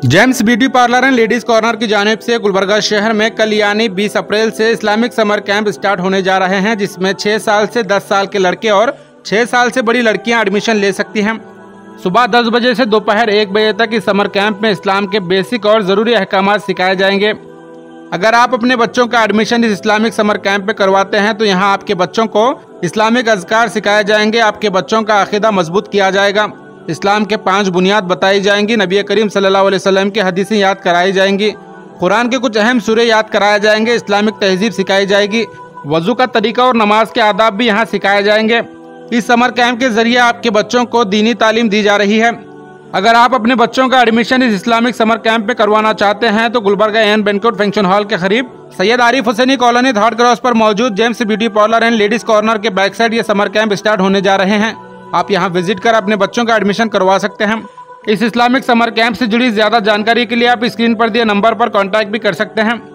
James beauty parlour and ladies corner की जानिब से गुलबर्गा शहर में कल यानी 20 अप्रैल से इस्लामिक समर कैंप स्टार्ट होने जा रहे हैं, जिसमें 6 साल से 10 साल के लड़के और 6 साल से बड़ी लड़कियां एडमिशन ले सकती हैं। सुबह 10 बजे से दोपहर 1 बजे तक इस समर कैंप में इस्लाम के बेसिक और ज़रूरी अहकाम सिखाए जाएंगे। अगर आप अपने बच्चों का एडमिशन इस इस्लामिक समर कैंप में करवाते हैं तो यहाँ आपके बच्चों को इस्लामिक अज़कार सिखाए जाएंगे, आपके बच्चों का अकीदा मजबूत किया जाएगा, इस्लाम के 5 बुनियाद बताई जाएंगी, नबी करीम सल्लल्लाहु अलैहि वसल्लम की हदीसें याद कराई जाएंगी, कुरान के कुछ अहम सूरे याद कराए जाएंगे, इस्लामिक तहजीब सिखाई जाएगी, वजू का तरीका और नमाज के आदाब भी यहाँ सिखाए जाएंगे। इस समर कैंप के जरिए आपके बच्चों को दीनी तालीम दी जा रही है। अगर आप अपने बच्चों का एडमिशन इस इस्लामिक समर कैंप में करवाना चाहते हैं तो Gulbarga N banquet function hall के करीब Syed Arif Hussaini colony third cross पर मौजूद Gems beauty parlour and ladies corner के बैक साइड ये समर कैंप स्टार्ट होने जा रहे हैं। आप यहां विजिट कर अपने बच्चों का एडमिशन करवा सकते हैं। इस इस्लामिक समर कैंप से जुड़ी ज्यादा जानकारी के लिए आप स्क्रीन पर दिए नंबर पर कॉन्टैक्ट भी कर सकते हैं।